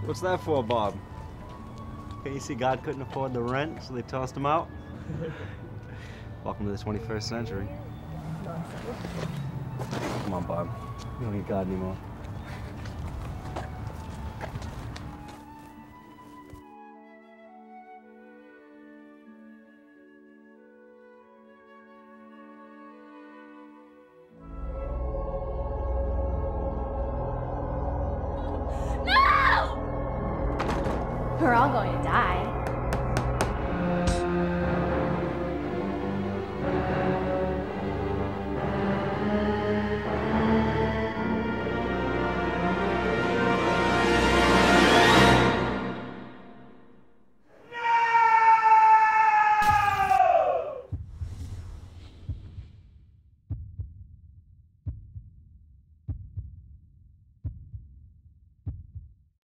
What's that for, Bob? Can't you see God couldn't afford the rent, so they tossed him out? Welcome to the 21st century. Come on, Bob. We don't need God anymore. We're all going to die.